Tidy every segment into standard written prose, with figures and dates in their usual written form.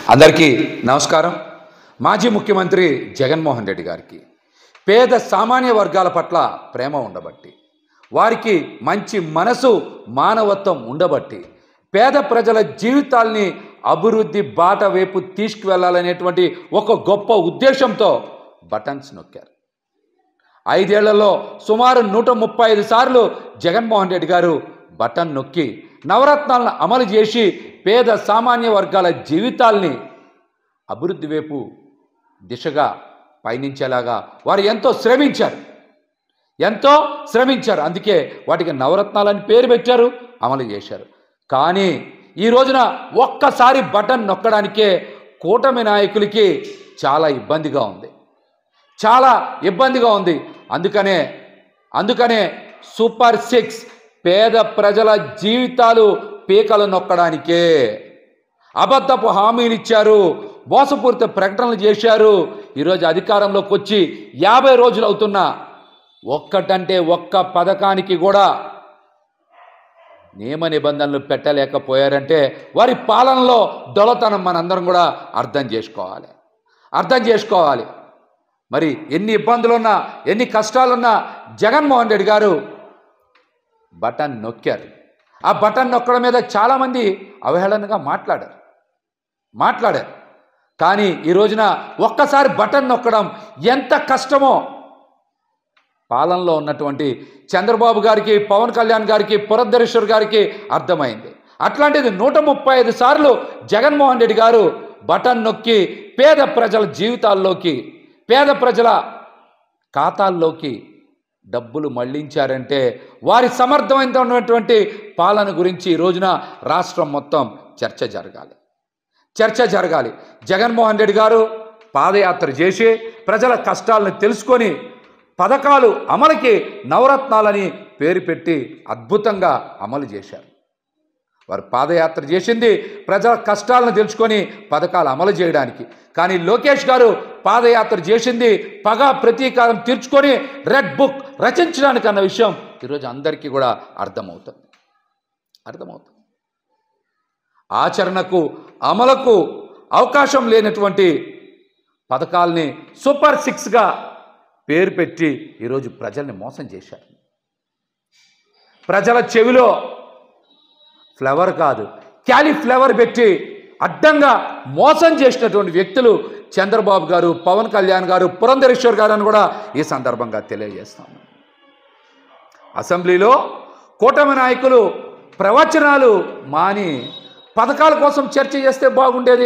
అందరికీ నమస్కారం. మాజీ ముఖ్యమంత్రి జగన్మోహన్ రెడ్డి గారికి పేద సామాన్య వర్గాల పట్ల ప్రేమ ఉండబట్టి, వారికి మంచి మనసు మానవత్వం ఉండబట్టి, పేద ప్రజల జీవితాల్ని అభివృద్ధి బాట వైపు తీసుకువెళ్లాలనేటువంటి ఒక గొప్ప ఉద్దేశంతో బటన్స్ నొక్కారు. 5 ఏళ్లలో సుమారు 135 సార్లు జగన్మోహన్ రెడ్డి గారు బటన్ నొక్కి నవరత్నాలను అమలు చేసి పేద సామాన్య వర్గాల జీవితాల్ని అభివృద్ధి వైపు దిశగా పయనించేలాగా వారు ఎంతో శ్రమించారు. అందుకే వాటికి నవరత్నాలని పేరు పెట్టారు, అమలు చేశారు. కానీ ఈ రోజున ఒక్కసారి బటన్ నొక్కడానికే కూటమి నాయకులకి చాలా ఇబ్బందిగా ఉంది. అందుకనే సూపర్ 6 పేద ప్రజల జీవితాలు పీకలు నొక్కడానికే అబద్ధపు హామీలు ఇచ్చారు, మోసపూరిత ప్రకటనలు చేశారు. ఈరోజు అధికారంలోకి వచ్చి 50 రోజులు అవుతున్నా ఒక్కటంటే ఒక్క పథకానికి కూడా నియమ నిబంధనలు పెట్టలేకపోయారంటే వారి పాలనలో దొలతనం మనందరం కూడా అర్థం చేసుకోవాలి. మరి ఎన్ని ఇబ్బందులున్నా, ఎన్ని కష్టాలున్నా జగన్మోహన్ రెడ్డి గారు బటన్ నొక్కారు. ఆ బటన్ నొక్కడం మీద చాలామంది అవహేళనగా మాట్లాడారు. కానీ ఈ రోజున ఒక్కసారి బటన్ నొక్కడం ఎంత కష్టమో పాలనలో ఉన్నటువంటి చంద్రబాబు గారికి, పవన్ కళ్యాణ్ గారికి, పురంధరేశ్వర్ గారికి అర్థమైంది. అట్లాంటిది 135 సార్లు జగన్మోహన్ రెడ్డి గారు బటన్ నొక్కి పేద ప్రజల జీవితాల్లోకి, పేద ప్రజల ఖాతాల్లోకి డబ్బులు మళ్లించారంటే వారి సమర్థవంతమైనటువంటి పాలన గురించి ఈ రోజున రాష్ట్రం మొత్తం చర్చ జరగాలి. జగన్మోహన్ రెడ్డి గారు పాదయాత్ర చేసి ప్రజల కష్టాలను తెలుసుకొని పథకాలు అమలుకి నవరత్నాలని పేరు పెట్టి అద్భుతంగా అమలు చేశారు. వారు పాదయాత్ర చేసింది ప్రజల కష్టాలను తెలుసుకొని పథకాలు అమలు చేయడానికి. కానీ లోకేష్ గారు పాదయాత్ర చేసింది పగ ప్రతీకారం తీర్చుకొని రెడ్ బుక్ రచించడానికి అన్న విషయం ఈరోజు అందరికీ కూడా అర్థమవుతుంది. ఆచరణకు అమలుకు అవకాశం లేనటువంటి పథకాల్ని సూపర్ 6గా పేరు పెట్టి ఈరోజు ప్రజల్ని మోసం చేశారు. ప్రజల చెవిలో ఫ్లవర్ కాదు క్యాలీఫ్లవర్ పెట్టి అడ్డంగా మోసం చేసినటువంటి వ్యక్తులు చంద్రబాబు గారు, పవన్ కళ్యాణ్ గారు, పురంధరేశ్వర్ గారు అని కూడా ఈ సందర్భంగా తెలియజేస్తాను. అసెంబ్లీలో కూటమి నాయకులు ప్రవచనాలు మాని పథకాల కోసం చర్చ చేస్తే బాగుండేది.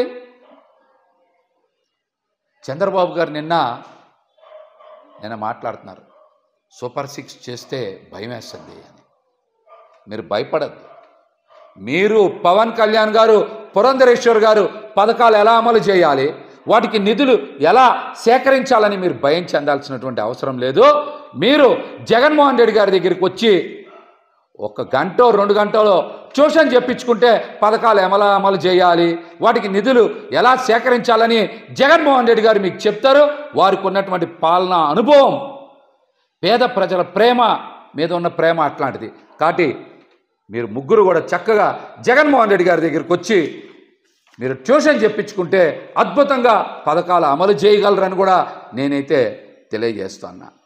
చంద్రబాబు గారు నిన్న మాట్లాడుతున్నారు, సూపర్ 6 చేస్తే భయం వేస్తుంది అని. మీరు భయపడద్దు. మీరు పవన్ కళ్యాణ్ గారు, పురంధరేశ్వర్ గారు పథకాలు ఎలా అమలు చేయాలి, వాటికి నిధులు ఎలా సేకరించాలని మీరు భయం చెందాల్సినటువంటి అవసరం లేదు. మీరు జగన్మోహన్ రెడ్డి గారి దగ్గరికి వచ్చి 1 గంట 2 గంటలో ట్యూషన్ చెప్పించుకుంటే పథకాలు ఎలా అమలు చేయాలి, వాటికి నిధులు ఎలా సేకరించాలని జగన్మోహన్ రెడ్డి గారు మీకు చెప్తారు. వారికి ఉన్నటువంటి పాలనా అనుభవం, పేద ప్రజల ప్రేమ మీద ఉన్న ప్రేమ అట్లాంటిది. కాబట్టి మీరు ముగ్గురు కూడా చక్కగా జగన్మోహన్ రెడ్డి గారి దగ్గరికి వచ్చి మీరు ట్యూషన్ చెప్పించుకుంటే అద్భుతంగా పథకాలు అమలు చేయగలరని కూడా నేనైతే తెలియజేస్తున్నా.